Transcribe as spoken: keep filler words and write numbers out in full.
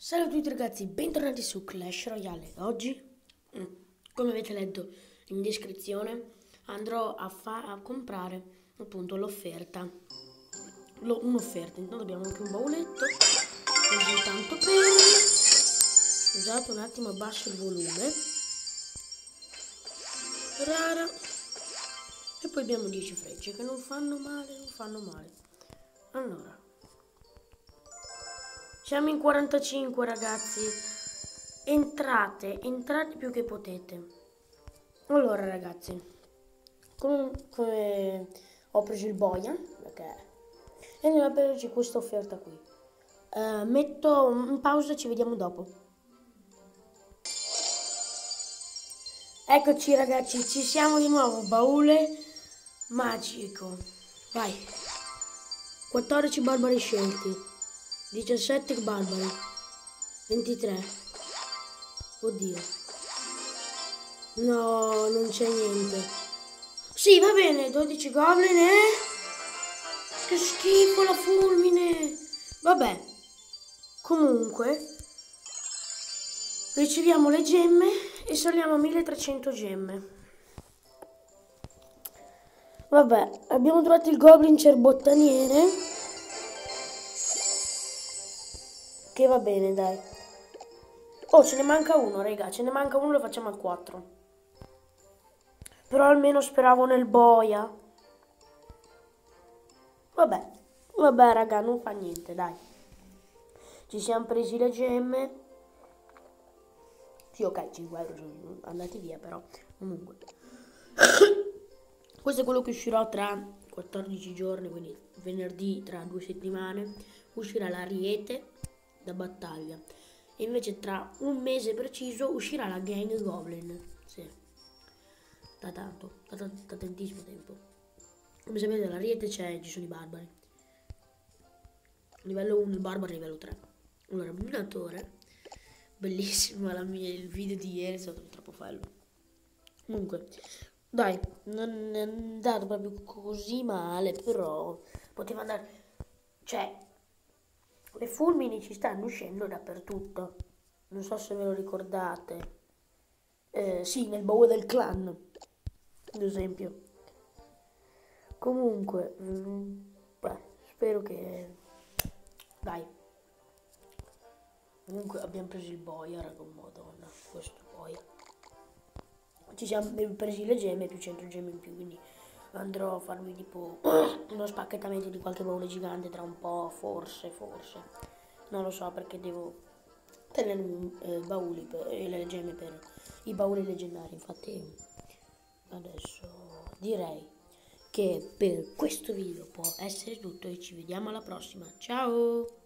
Salve a tutti ragazzi, bentornati su Clash Royale. Oggi, mm, come avete letto in descrizione, andrò a, fa- a comprare appunto l'offerta. Lo- un'offerta, intanto abbiamo anche un bauletto, così tanto per... Scusate un attimo, abbasso il volume. Rara. E poi abbiamo dieci frecce che non fanno male, non fanno male. Allora... Siamo in quarantacinque ragazzi, entrate, entrate più che potete. Allora ragazzi, comunque ho preso il boia, perché e andiamo a prenderci questa offerta qui. Uh, metto in pausa e ci vediamo dopo. Eccoci ragazzi, ci siamo di nuovo, baule magico. Vai, quattordici barbari scelti. diciassette barbari, ventitré, oddio, no, non c'è niente, sì va bene, dodici goblin e, che schifo la fulmine, vabbè, comunque, riceviamo le gemme e saliamo a milletrecento gemme, vabbè, abbiamo trovato il goblin cerbottaniere, che va bene, dai. Oh, ce ne manca uno, raga. Ce ne manca uno, lo facciamo al quattro. Però almeno speravo nel boia. Vabbè. Vabbè, raga, non fa niente, dai. Ci siamo presi le gemme. Sì, ok, cinque euro sono andati via, però. Comunque. Questo è quello che uscirà tra quattordici giorni, quindi venerdì, tra due settimane. Uscirà l'ariete da battaglia. E invece tra un mese preciso uscirà la Gang Goblin. Sì. Da tanto, da, da, da tantissimo tempo. Come sapete l'ariete c'è, ci sono i barbari. Livello uno, il barbaro livello tre. Allora, minatore. Bellissimo la mia, il video di ieri, è stato troppo bello. Comunque, dai, non è andato proprio così male, però poteva andare... Cioè, le fulmini ci stanno uscendo dappertutto. Non so se ve lo ricordate. Eh, sì, nel baule del clan, ad esempio. Comunque, mh, beh, spero che... Dai. Comunque abbiamo preso il boia, raga, madonna, questo boia. Ci siamo presi le gemme, più cento gemme in più, quindi andrò a farmi tipo uno spacchettamento di qualche baule gigante tra un po', forse, forse. Non lo so perché devo tenere eh, bauli per, e le gemme per i bauli leggendari. Infatti adesso direi che per questo video può essere tutto e ci vediamo alla prossima. Ciao!